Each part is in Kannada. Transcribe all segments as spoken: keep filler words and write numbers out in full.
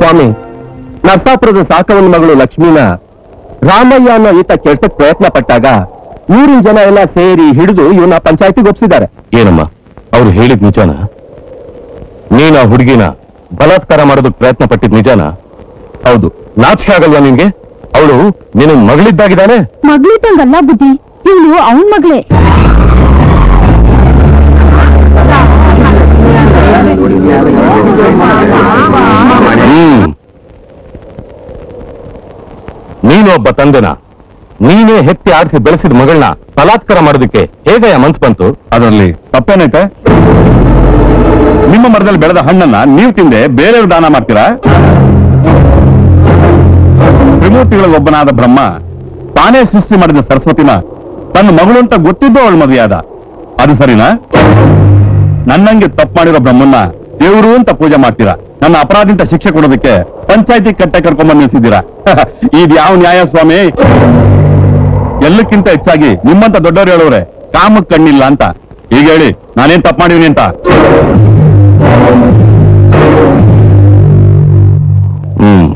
ಸ್ವಾಮಿ, ನರಸಾಪುರದ ಸಾಕವನ ಮಗಳು ಲಕ್ಷ್ಮೀನ ರಾಮಯ್ಯ ಅನ್ನೋ ಈತ ಕೆಡ್ಸಕ್ ಪ್ರಯತ್ನ ಪಟ್ಟಾಗ ಊರಿನ ಜನ ಎಲ್ಲ ಸೇರಿ ಹಿಡಿದು ಇವನ್ನ ಪಂಚಾಯತಿಗೆ ಒಪ್ಸಿದ್ದಾರೆ. ಏನಮ್ಮ ಅವ್ರು ಹೇಳಿದ್ ನಿಜಾನ? ನೀನ ಹುಡುಗಿನ ಬಲಾತ್ಕಾರ ಮಾಡೋದಕ್ಕೆ ಪ್ರಯತ್ನ ಪಟ್ಟಿದ್ ನಿಜಾನ? ಹೌದು. ನಾಚಿಕೆ ಆಗಲ್ವಾ ನಿನ್ಗೆ? ಅವಳು ನಿನ್ನ ಮಗಳಿದ್ದಾಗಿದ್ದಾನೆ. ಮಗಳಿದ್ದಂಗಲ್ಲ ಬುದ್ಧಿ, ಇವಳು ಅವನ್ ಮಗಳೇ. ಹ್ಮ್ ನೀನು ಒಬ್ಬ ತಂದೆನ, ನೀನೇ ಹೆತ್ತಿ ಆಡಿಸಿ ಬೆಳೆಸಿದ ಮಗಳನ್ನ ಬಲಾತ್ಕಾರ ಮಾಡೋದಕ್ಕೆ ಹೇಗಯ್ಯ ಮನ್ಸು ಬಂತು? ಅದರಲ್ಲಿ ತಪ್ಪೇನೈತೆ? ನಿಮ್ಮ ಮರದಲ್ಲಿ ಬೆಳೆದ ಹಣ್ಣನ್ನ ನೀವು ತಿಂದೆ ಬೇರೆಯವ್ರು ದಾನ ಮಾಡ್ತೀರಾ? ತ್ರಿಮೂರ್ತಿಗಳೊಬ್ಬನಾದ ಬ್ರಹ್ಮ ತಾನೇ ಸೃಷ್ಟಿ ಮಾಡಿದ ಸರಸ್ವತಿನ ತನ್ನ ಮಗಳು ಅಂತ ಗೊತ್ತಿದ್ದು ಅವಳು ಮದುವೆಯಾದ. ಅದು ಸರಿನಾ? ನನ್ನಂಗೆ ತಪ್ಪು ಮಾಡಿರೋ ಬ್ರಹ್ಮನ್ನ ದೇವರು ಅಂತ ಪೂಜೆ ಮಾಡ್ತೀರಾ. ನನ್ನ ಅಪರಾಧಿಂತ ಶಿಕ್ಷೆ ಕೊಡೋದಕ್ಕೆ ಪಂಚಾಯತಿ ಕಟ್ಟೆ ಕರ್ಕೊಂಡ್ಬಂದು ನಿಲ್ಸಿದ್ದೀರಾ. ಇದು ಯಾವ ನ್ಯಾಯ ಸ್ವಾಮಿ? ಎಲ್ಲಕ್ಕಿಂತ ಹೆಚ್ಚಾಗಿ ನಿಮ್ಮಂತ ದೊಡ್ಡವರು ಹೇಳೋರೆ ಕಾಮಕ್ ಕಣ್ಣಿಲ್ಲ ಅಂತ. ಈಗ ಹೇಳಿ, ನಾನೇನ್ ತಪ್ಪು ಮಾಡಿವ್ನಿ ಅಂತ? ಹ್ಮ್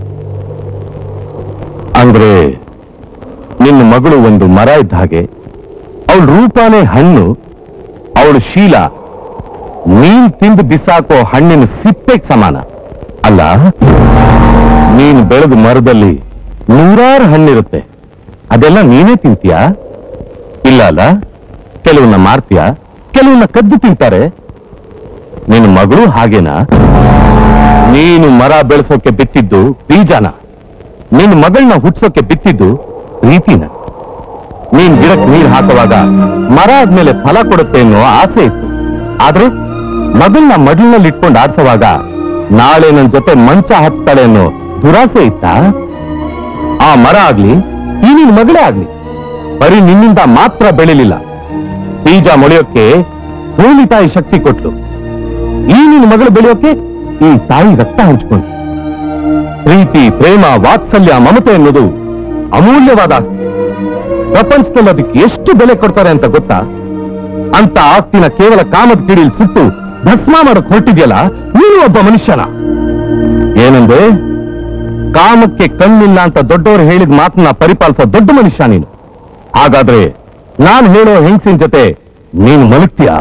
ಅಂದ್ರೆ ನಿನ್ನ ಮಗಳು ಒಂದು ಮರ ಇದ್ದ ಹಾಗೆ, ಅವಳ ರೂಪಾನೇ ಹಣ್ಣು, ಅವಳ ಶೀಲ ನೀನ್ ತಿಂದು ಬಿಸಾಕೋ ಹಣ್ಣಿನ ಸಿಪ್ಪೆಗೆ ಸಮಾನ ಅಲ್ಲ. ನೀನು ಬೆಳೆದ ಮರದಲ್ಲಿ ನೂರಾರು ಹಣ್ಣಿರುತ್ತೆ, ಅದೆಲ್ಲ ನೀನೇ ತಿಂತೀಯಾ? ಇಲ್ಲ ಅಲ್ಲ, ಕೆಲವನ್ನ ಮಾರ್ತೀಯ, ಕೆಲವನ್ನ ಕದ್ದು ತಿಂತಾರೆ. ನಿನ್ನ ಮಗಳು ಹಾಗೇನಾ? ನೀನು ಮರ ಬೆಳೆಸೋಕೆ ಬಿತ್ತಿದ್ದು ಬೀಜನ, ನಿನ್ನ ಮಗಳನ್ನ ಹುಟ್ಸೋಕೆ ಬಿತ್ತಿದ್ದು ಪ್ರೀತಿನ. ನೀನ್ ಗಿಡಕ್ಕೆ ನೀರು ಹಾಕುವಾಗ ಮರ ಆದ್ಮೇಲೆ ಫಲ ಕೊಡುತ್ತೆ ಅನ್ನೋ ಆಸೆ ಇತ್ತು. ಆದ್ರೆ ಮಗಳನ್ನ ಮಡಿಲಿನಲ್ಲಿ ಇಟ್ಕೊಂಡು ಆಡ್ಸೋವಾಗ ನಾಳೆ ನನ್ನ ಜೊತೆ ಮಂಚ ಹತ್ತಾಳೆ ಅನ್ನೋ ದುರಾಸೆ ಇತ್ತ? ಆ ಮರ ಆಗ್ಲಿ, ಈ ನಿನ್ ಮಗಳೇ ಆಗ್ಲಿ, ಬರೀ ನಿನ್ನಿಂದ ಮಾತ್ರ ಬೆಳಿಲಿಲ್ಲ. ಬೀಜ ಮೊಳೆಯೋಕೆ ಭೂಮಿ ತಾಯಿ ಶಕ್ತಿ ಕೊಟ್ಲು. ಈ ನಿನ್ನ ಮಗಳು ಬೆಳೆಯೋಕೆ ಈ ತಾಯಿ ರಕ್ತ ಹಂಚ್ಕೊಂಡು. ಪ್ರೀತಿ, ಪ್ರೇಮ, ವಾತ್ಸಲ್ಯ, ಮಮತೆ ಅನ್ನೋದು ಅಮೂಲ್ಯವಾದ ಆಸ್ತಿ. ಪ್ರಪಂಚದಲ್ಲಿ ಅದಕ್ಕೆ ಎಷ್ಟು ಬೆಲೆ ಕೊಡ್ತಾರೆ ಅಂತ ಗೊತ್ತಾ? ಅಂತ ಆಸ್ತಿನ ಕೇವಲ ಕಾಮದ ಕಿಡಿಲ್ ಸುಟ್ಟು ಭಸ್ಮ ಮಾಡಕ್ ಹೊರಟಿದ್ಯಲ್ಲ, ನೀನು ಒಬ್ಬ ಮನುಷ್ಯನ. ಏನಂದ್ರೆ ಕಾಮಕ್ಕೆ ಕಣ್ಣಿಲ್ಲ ಅಂತ ದೊಡ್ಡವರು ಹೇಳಿದ ಮಾತನ್ನ ಪರಿಪಾಲಿಸೋ ದೊಡ್ಡ ಮನುಷ್ಯ ನೀನು. ಹಾಗಾದ್ರೆ ನಾನು ಹೇಳೋ ಹೆಂಗಸಿನ ಜೊತೆ ನೀನು ಮಲಗ್ತೀಯಾ?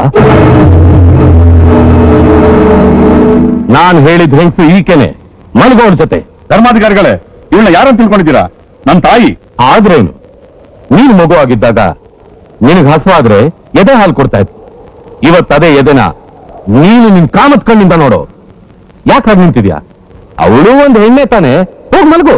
ನಾನು ಹೇಳಿದ ಹೆಂಗಸು ಈಕೆನೆ, ಮಲಗೋಳ ಜೊತೆ. ಧರ್ಮಾಧಿಕಾರಿಗಳೇ, ಇವಳನ್ನ ಯಾರಂತ ತಿಳ್ಕೊಂಡಿದ್ದೀರಾ? ನನ್ನ ತಾಯಿ. ಆದ್ರೇನು, ನೀನು ಮಗು ಆಗಿದ್ದಾಗ ನಿನಗೆ ಹಸುವಾದ್ರೆ ಎದೆ ಹಾಲು ಕೊಡ್ತಾ ಇತ್ತು. ಇವತ್ತದೇ ಎದೆನ ನೀನು ನಿನ್ ಕಾಮತ್ ಕಣ್ಣಿಂದ ನೋಡು. ಯಾಕೆ ಹಾಗೆ ನಿಂತಿದ್ಯಾ? ಅವಳು ಒಂದು ಹೆಣ್ಣೆ ತಾನೆ, ಹೋಗ್ ಮಲಗು.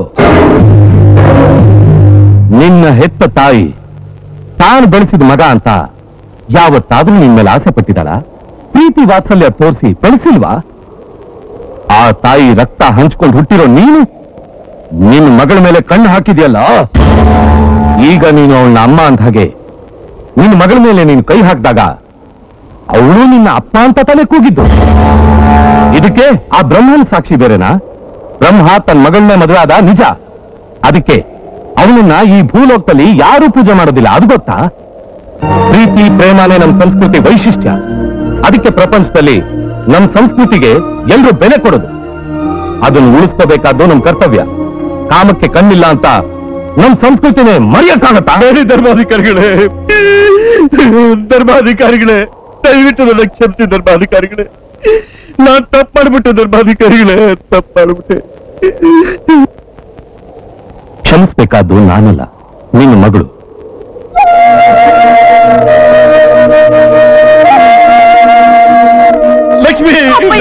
ನಿನ್ನ ಹೆತ್ತ ತಾಯಿ ತಾನು ಬೆಳೆಸಿದ ಮಗ ಅಂತ ಯಾವತ್ತಾದ್ರೂ ನಿನ್ ಮೇಲೆ ಆಸೆ ಪಟ್ಟಿದ್ದಾಳ? ಪ್ರೀತಿ ವಾತ್ಸಲ್ಯ ತೋರಿಸಿ ಬೆಳೆಸಿಲ್ವಾ? ಆ ತಾಯಿ ರಕ್ತ ಹಂಚ್ಕೊಂಡು ಹುಟ್ಟಿರೋ ನೀನು ನಿನ್ನ ಮಗಳ ಮೇಲೆ ಕಣ್ಣು ಹಾಕಿದ್ಯಲ್ಲ, ಈಗ ನೀನು ಅವಳನ್ನ ಅಮ್ಮ ಅಂದ ಹಾಗೆ ನಿನ್ನ ಮಗಳ ಮೇಲೆ ನೀನು ಕೈ ಹಾಕಿದಾಗ ಅವಳು ನಿನ್ನ ಅಪ್ಪ ಅಂತ ತಾನೇ ಕೂಗಿದ್ದು. ಇದಕ್ಕೆ ಆ ಬ್ರಹ್ಮನ ಸಾಕ್ಷಿ ಬೇರೆನಾ? ಬ್ರಹ್ಮ ತನ್ನ ಮಗಳನ್ನೇ ಮದುವೆ ಆದ ನಿಜ. ಅದಕ್ಕೆ ಅವನನ್ನ ಈ ಭೂಲೋಕದಲ್ಲಿ ಯಾರೂ ಪೂಜೆ ಮಾಡೋದಿಲ್ಲ, ಅದು ಗೊತ್ತಾ? ಪ್ರೀತಿ ಪ್ರೇಮನೇ ನಮ್ಮ ಸಂಸ್ಕೃತಿ ವೈಶಿಷ್ಟ್ಯ. ಅದಕ್ಕೆ ಪ್ರಪಂಚದಲ್ಲಿ ನಮ್ಮ ಸಂಸ್ಕೃತಿಗೆ ಎಲ್ಲರೂ ಬೆಲೆ ಕೊಡೋದು. ಅದನ್ನು ಉಳಿಸ್ಕೋಬೇಕಾದ್ದು ನಮ್ಮ ಕರ್ತವ್ಯ. ಕಾಮಕ್ಕೆ ಕಣ್ಣಿಲ್ಲ ಅಂತ ನಮ್ಮ ಸಂಸ್ಕೃತಿನೇ ಮರೆಯಕ್ಕಾಗತ್ತಾ? ಧರ್ಮಾಧಿಕಾರಿಗಳೇ, ಧರ್ಮಾಧಿಕಾರಿಗಳೇ, ದಯವಿಟ್ಟು ನನ್ನ ಕ್ಷಮಿಸಿ ಧರ್ಮಾಧಿಕಾರಿಗಳೇ. ನಾನ್ ತಪ್ಪು ಮಾಡ್ಬಿಟ್ಟೆ ಧರ್ಮಾಧಿಕಾರಿಗಳೇ, ತಪ್ಪು ಮಾಡ್ಬಿಟ್ಟೆ. ಕ್ಷಮಿಸ್ಬೇಕಾದ್ದು ನಾನಲ್ಲ, ನಿನ್ನ ಮಗಳು. ಲಕ್ಷ್ಮಿ,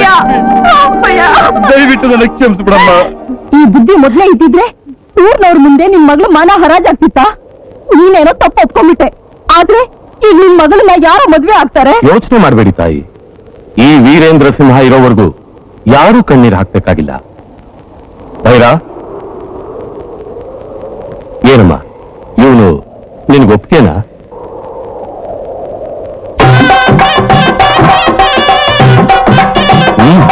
ದಯವಿಟ್ಟು ನನ್ನ ಕ್ಷಮಿಸ್ಬಿಡಮ್ಮ. ಈ ಬುದ್ಧಿ ಮೊದ್ಲೇ ಇದ್ದಿದ್ರೆ ಊರ್ನವ್ರ ಮುಂದೆ ನಿನ್ ಮಗಳು ಮಾನ ಹರಾಜಾಗ್ತಿತ್ತ? ನೀನೇನೋ ತಪ್ಪು ಒಪ್ಕೊಂಡ್ಬಿಟ್ಟೆ. ಆದ್ರೆ ಈಗ ನಿನ್ ಮಗಳನ್ನ ಯಾರೋ ಮದ್ವೆ ಆಗ್ತಾರೆ? ಯೋಚನೆ ಮಾಡಬೇಡಿ ತಾಯಿ, ಈ ವೀರೇಂದ್ರ ಸಿಂಹ ಇರೋವರೆಗೂ ಯಾರೂ ಕಣ್ಣೀರು ಹಾಕ್ಬೇಕಾಗಿಲ್ಲ. ಭೈರಾ, ಏನಮ್ಮ ಇವನು ನಿನ್ಗೆ ಒಪ್ಪಿಗೆನಾ? ಹ್ಮ್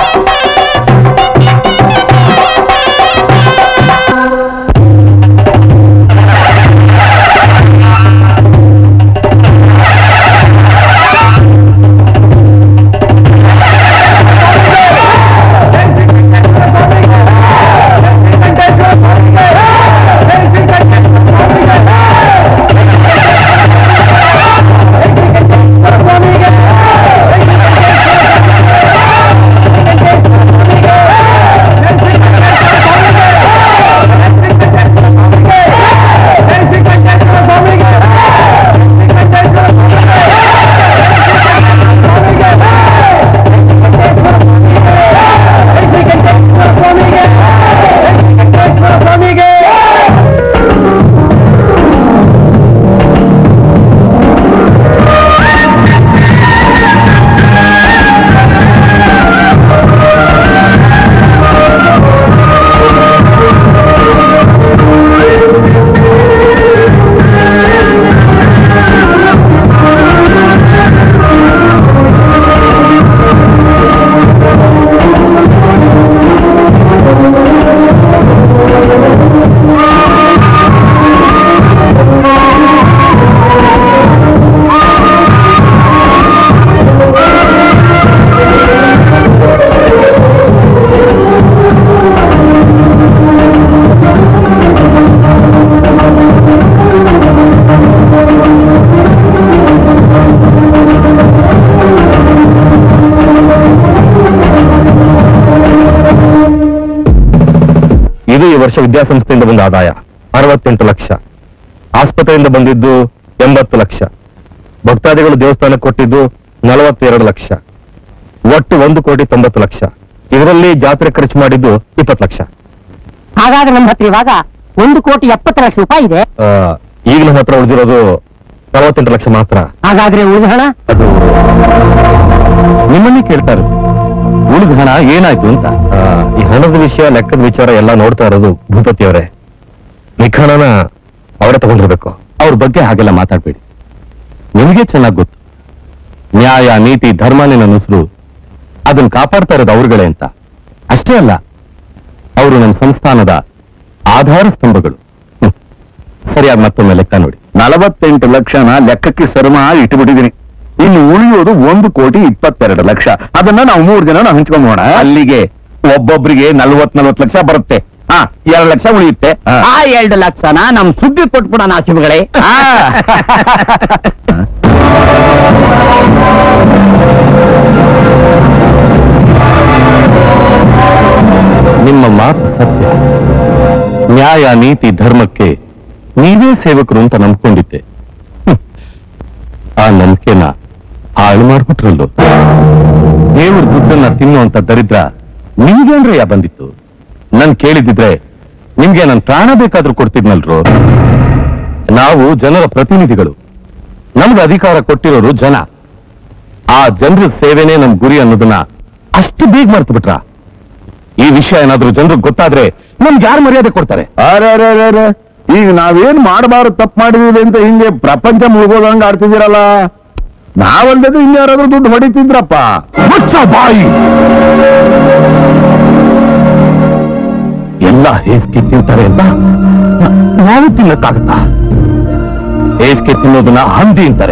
ವರ್ಷ ವಿದ್ಯಾಸಂಸ್ಥೆಯಿಂದ ಬಂದ ಆದಾಯ ಅರವತ್ತೆಂಟು ಲಕ್ಷ, ಆಸ್ಪತ್ರೆಯಿಂದ ಬಂದಿದ್ದು ಎಂಬತ್ತು ಲಕ್ಷ, ಭಕ್ತಾದಿಗಳು ದೇವಸ್ಥಾನಕ್ಕೆ ಕೊಟ್ಟಿದ್ದು ನಲವತ್ತೆರಡು ಲಕ್ಷ, ಒಟ್ಟು ಒಂದು ಕೋಟಿ ತೊಂಬತ್ತು ಲಕ್ಷ. ಇದರಲ್ಲಿ ಜಾತ್ರೆ ಖರ್ಚು ಮಾಡಿದ್ದು ಇಪ್ಪತ್ತು ಲಕ್ಷ. ಹಾಗಾದ್ರೆ ನಮ್ಮ ಹತ್ರ ಇವಾಗ ಒಂದು ಕೋಟಿ ಎಪ್ಪತ್ತು ಲಕ್ಷ ರೂಪಾಯಿ ಇದೆ. ಈಗ ನಮ್ಮ ಹತ್ರ ಉಳಿದಿರೋದು ನಲವತ್ತೆಂಟು ಲಕ್ಷ ಮಾತ್ರ. ಹಾಗಾದ್ರೆ ಉಳಿದ ಹಣ? ಅದು ನಿಮ್ಮನ್ನೇ ಕೇಳ್ತಾರೆ, ಉಳಿದ ಹಣ ಏನಾಯ್ತು ಅಂತ. ಈ ಹಣದ ವಿಷಯ, ಲೆಕ್ಕದ ವಿಚಾರ ಎಲ್ಲ ನೋಡ್ತಾ ಇರೋದು ಭೂಪತಿ ಅವರೇ. ನಿಖಾಣನ ಅವರೇ ತಗೊಂಡಿರ್ಬೇಕು. ಅವ್ರ ಬಗ್ಗೆ ಹಾಗೆಲ್ಲ ಮಾತಾಡ್ಬೇಡಿ. ನಿಮಗೆ ಚೆನ್ನಾಗಿ ಗೊತ್ತು, ನ್ಯಾಯ ನೀತಿ ಧರ್ಮನೇ ನನ್ನ ಹೆಸರು, ಅದನ್ನ ಕಾಪಾಡ್ತಾ ಇರೋದು ಅವ್ರುಗಳೇ ಅಂತ. ಅಷ್ಟೇ ಅಲ್ಲ, ಅವರು ನಮ್ಮ ಸಂಸ್ಥಾನದ ಆಧಾರ ಸ್ತಂಭಗಳು. ಹ್ಮ್. ಸರಿಯಾಗಿ ಮತ್ತೊಮ್ಮೆ ಲೆಕ್ಕ ನೋಡಿ. ನಲವತ್ತೆಂಟು ಲಕ್ಷನ ಲೆಕ್ಕಕ್ಕೆ ಸರಿ ಮಾಡಿ ಇಟ್ಟುಬಿಟ್ಟಿದ್ದೀನಿ. ಇನ್ನು ಉಳಿಯೋದು ಒಂದು ಕೋಟಿ ಇಪ್ಪತ್ತೆರಡು ಲಕ್ಷ. ಅದನ್ನ ನಾವು ಮೂರು ಜನ ನಾವು ಹಂಚ್ಕೊಂಬೋಣ. ಅಲ್ಲಿಗೆ ಒಬ್ಬೊಬ್ರಿಗೆ ನಲ್ವತ್ ನಲ್ವತ್ ಲಕ್ಷ ಬರುತ್ತೆ. ಹಾ, ಎರಡು ಲಕ್ಷ ಉಳಿಯುತ್ತೆ. ಆ ಎರಡು ಲಕ್ಷನ ನಮ್ ಸುದ್ದಿ ಕೊಟ್ಬಿಡೋಣ ಶಿವಗಳೇ. ನಿಮ್ಮ ಮಾತು ಸತ್ಯ. ನ್ಯಾಯ ನೀತಿ ಧರ್ಮಕ್ಕೆ ನೀವೇ ಸೇವಕರು ಅಂತ ನಂಬ್ಕೊಂಡಿದ್ದೆ. ಹ್ಮ್. ಆ ನಂಬಿಕೆನ ಹಾಳು ಮಾಡ್ಬಿಟ್ರಲ್ಲೋ. ದೇವ್ರ ದುಡ್ಡನ್ನ ತಿನ್ನುವಂತ ದರಿದ್ರ ನಿಮ್ಗೇನ್ರಯ್ಯ ಬಂದಿತ್ತು? ನನ್ ಕೇಳಿದಿದ್ರೆ ನಿಮ್ಗೆ ನನ್ ಪ್ರಾಣ ಬೇಕಾದ್ರೂ ಕೊಡ್ತಿದ್ನಲ್ರು. ನಾವು ಜನರ ಪ್ರತಿನಿಧಿಗಳು, ನಮ್ಗೆ ಅಧಿಕಾರ ಕೊಟ್ಟಿರೋರು ಜನ. ಆ ಜನರ ಸೇವೆನೇ ನಮ್ ಗುರಿ ಅನ್ನೋದನ್ನ ಅಷ್ಟು ಬೇಗ ಮರ್ತು ಬಿಟ್ರ? ಈ ವಿಷಯ ಏನಾದ್ರೂ ಜನರಿಗೆ ಗೊತ್ತಾದ್ರೆ ನಮ್ಗೆ ಯಾರು ಮರ್ಯಾದೆ ಕೊಡ್ತಾರೆ? ಅರೆ, ಈಗ ನಾವೇನ್ ಮಾಡಬಾರದು ತಪ್ಪು ಮಾಡಿದೀವಿ ಅಂತ ಹಿಂಗೆ ಪ್ರಪಂಚ ಮುಳುಗೋದಂಗ ಆಡ್ತಿದ್ದೀರಲ್ಲ. ನಾವಲ್ದದು ಇನ್ಯಾರಾದ್ರೂ ದುಡ್ಡು ಹೊಡಿತಿದ್ರಪ್ಪ. ಮುಚ್ಚ ಬಾಯಿ! ಎಲ್ಲ ಹೇಸಿಗೆ ತಿಂತಾರೆ ಅಂತ ನಾವು ತಿನ್ನಕ್ಕಾಗತ್ತಾ? ಹೇಸಿಗೆ ತಿನ್ನೋದನ್ನ ಹಂದಿ ಅಂತಾರೆ.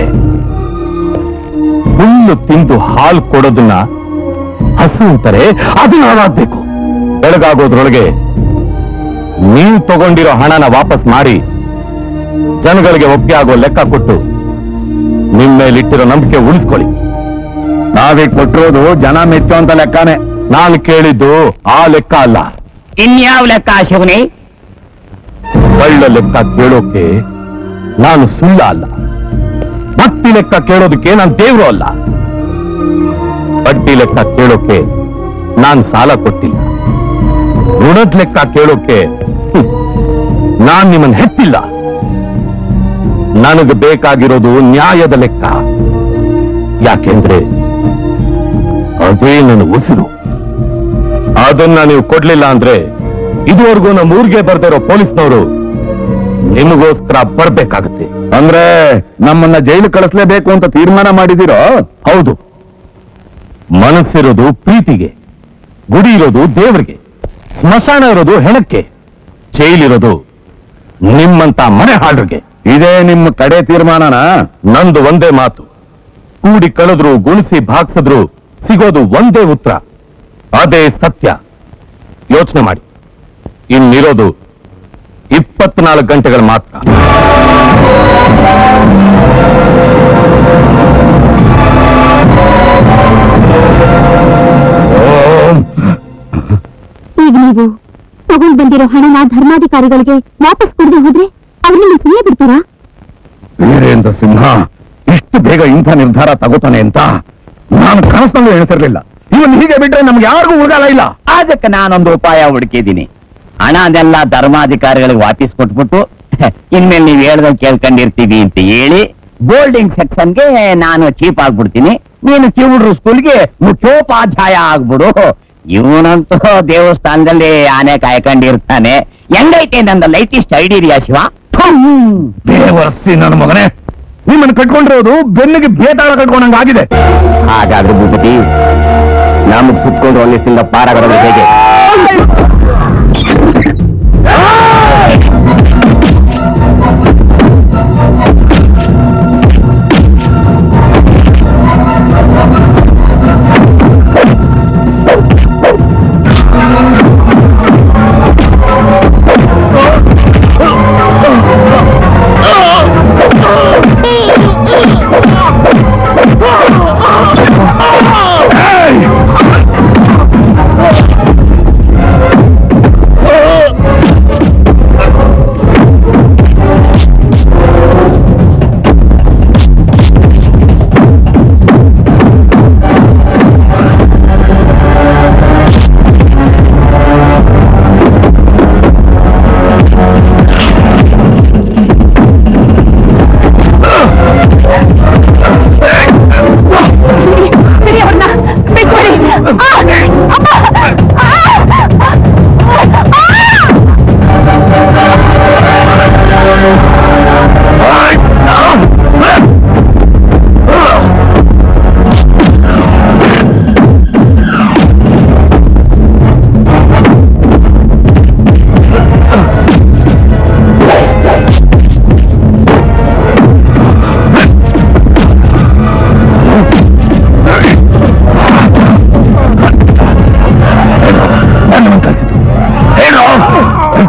ಹುಲ್ಲು ತಿಂದು ಹಾಲು ಕೊಡೋದನ್ನ ಹಸು ಅಂತಾರೆ. ಅದು ನಾವಾಗ್ಬೇಕು. ಬೆಳಗಾಗೋದ್ರೊಳಗೆ ನೀವು ತಗೊಂಡಿರೋ ಹಣನ ವಾಪಸ್ ಮಾಡಿ ಜನಗಳಿಗೆ ಒಪ್ಪಿಗೆ ಆಗೋ ಲೆಕ್ಕ ಕೊಟ್ಟು ನಿಮ್ಮ ಮೇಲಿಟ್ಟಿರೋ ನಂಬಿಕೆ ಉಳಿಸ್ಕೊಳ್ಳಿ. ನಾವೀಗ ಕೊಟ್ಟಿರೋದು ಜನ ಮೆಚ್ಚುವಂತ ಲೆಕ್ಕನೇ. ನಾನು ಕೇಳಿದ್ದು ಆ ಲೆಕ್ಕ ಅಲ್ಲ. ಇನ್ಯಾವ ಲೆಕ್ಕ ಶಿವನೇ? ಕಳ್ಳ ಲೆಕ್ಕ ಕೇಳೋಕೆ ನಾನು ಸುಳ್ಳ ಅಲ್ಲ. ಭಕ್ತಿ ಲೆಕ್ಕ ಕೇಳೋದಕ್ಕೆ ನಾನು ದೇವ್ರು ಅಲ್ಲ. ಬಡ್ಡಿ ಲೆಕ್ಕ ಕೇಳೋಕೆ ನಾನು ಸಾಲ ಕೊಟ್ಟಿಲ್ಲ. ಋಣದ ಲೆಕ್ಕ ಕೇಳೋಕೆ ನಾನ್ ನಿಮ್ಮನ್ನ ಹೆತ್ತಿಲ್ಲ. ನನಗೆ ಬೇಕಾಗಿರೋದು ನ್ಯಾಯದ ಲೆಕ್ಕ. ಯಾಕೆಂದ್ರೆ ಅದೇ ನನ್ನ ಉಸಿರು. ಅದನ್ನ ನೀವು ಕೊಡ್ಲಿಲ್ಲ ಅಂದ್ರೆ ಇದುವರೆಗೂ ನಮ್ಮ ಊರಿಗೆ ಬರ್ದಿರೋ ಪೊಲೀಸ್ನವರು ನಿಮಗೋಸ್ಕರ ಬರ್ಬೇಕಾಗತ್ತೆ. ಅಂದ್ರೆ ನಮ್ಮನ್ನ ಜೈಲು ಕಳಿಸ್ಲೇಬೇಕು ಅಂತ ತೀರ್ಮಾನ ಮಾಡಿದಿರೋ? ಹೌದು. ಮನಸ್ಸಿರೋದು ಪ್ರೀತಿಗೆ, ಗುಡಿ ಇರೋದು ದೇವರಿಗೆ, ಸ್ಮಶಾನ ಇರೋದು ಹೆಣಕ್ಕೆ, ಜೈಲಿರೋದು ನಿಮ್ಮಂತ ಮನೆ ಹಾಳ್ರಿಗೆ. ಇದೇ ನಿಮ್ಮ ಕಡೆ ತೀರ್ಮಾನನಾ? ನಂದು ಒಂದೇ ಮಾತು. ಕೂಡಿ ಕಳೆದ್ರು ಗುಣಿಸಿ ಭಾಗ್ಸಿದ್ರು ಸಿಗೋದು ಒಂದೇ ಉತ್ತರ. ಅದೇ ಸತ್ಯ. ಯೋಚನೆ ಮಾಡಿ. ಇನ್ನಿರೋದು ಇಪ್ಪತ್ನಾಲ್ಕು ಗಂಟೆಗಳು ಮಾತ್ರ. ಈಗ ನೀವು ತಗೊಂಡು ಬಂದಿರೋ ಹಣನ ಧರ್ಮಾಧಿಕಾರಿಗಳಿಗೆ ವಾಪಸ್ ಕೊಡದೆ ಹೋದ್ರೆ ಅವ್ರನ್ನ ಸುಮ್ಮನೆ ಬಿಡ್ತಾರಾ? ವೀರೇಂದ್ರ ಸಿಂಹ ಇಷ್ಟು ಬೇಗ ಇಂಥ ನಿರ್ಧಾರ ತಗೋತಾನೆ ಅಂತ ನಾನು ಕನಸಲ್ಲೂ ಎಣಿಸಿರ್ಲಿಲ್ಲ. ಇವನ್ ಹೀಗೆ ಬಿಟ್ರೆ ನಮ್ಗೆ ಯಾರಿಗೂ ಉಳ್ಗಾಲ ಇಲ್ಲ. ಅದಕ್ಕೆ ನಾನೊಂದು ಉಪಾಯ ಹುಡುಕಿದ್ದೀನಿ. ಹಣ ಅದೆಲ್ಲ ಧರ್ಮಾಧಿಕಾರಿಗಳಿಗೆ ವಾಪಸ್ ಕೊಟ್ಬಿಟ್ಟು ಇನ್ಮೇಲೆ ನೀವು ಹೇಳ್ದಂಗೆ ಕೇಳ್ಕೊಂಡಿರ್ತೀವಿ ಅಂತ ಹೇಳಿ ಬೋರ್ಡಿಂಗ್ ಸೆಕ್ಷನ್ಗೆ ನಾನು ಚೀಪ್ ಆಗ್ಬಿಡ್ತೀನಿ. ನೀನು ಕಿವುಡ್ರು ಸ್ಕೂಲ್ಗೆ ಮುಖ್ಯೋಪಾಧ್ಯಾಯ ಆಗ್ಬಿಡು. ಇವನಂತೂ ದೇವಸ್ಥಾನದಲ್ಲಿ ಆನೆ ಕಾಯ್ಕೊಂಡಿರ್ತಾನೆ. ಹೆಂಗೈತೆ ನನ್ನ ಲೈಟೆಸ್ಟ್ ಐಡಿಯಾ ಶಿವ? ದೇವರ್ಸಿ ನನ್ನ ಮಗನೇ, ನಿಮ್ಮನ್ನು ಕಟ್ಕೊಂಡಿರೋದು ಬೆನ್ನಿಗೆ ಬೇತಾಳ ಕಟ್ಕೊಂಡಂಗಾಗಿದೆ. ಹಾಗಾದ್ರೆ ಭೂಪತಿ, ನಮಗ್ ಸುತ್ಕೊಂಡು ಒಂದಿಷ್ಟಿಂದ ಪಾರಾಗೋದು ಹೇಗೆ?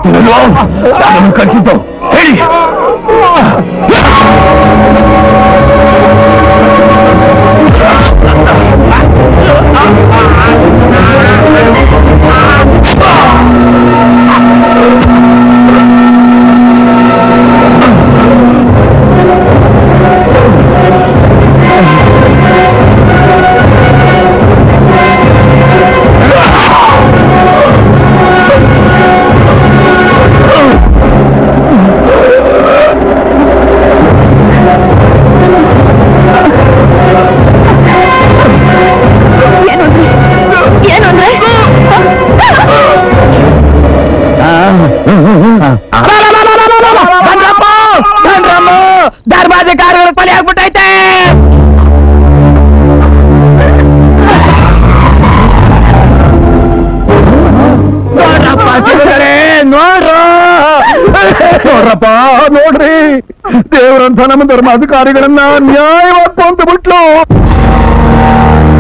ಗೊತ್ತಿರಲ್ವೋ ನಾನು ಕಳಿಸಿದ್ದು ಹೇಳಿ. ಧರ್ಮಾಧಿಕಾರಿಗಳು ಕೊಲೆ ಆಗ್ಬಿಟ್ಟೈತೆ. ನೋಡ್ರು ನೋಡ್ರಪ್ಪ ನೋಡ್ರಿ, ದೇವರಂತ ನಮ್ಮ ಧರ್ಮಾಧಿಕಾರಿಗಳನ್ನ ನ್ಯಾಯವಾದ ಅಂತ ಬಿಟ್ಲು.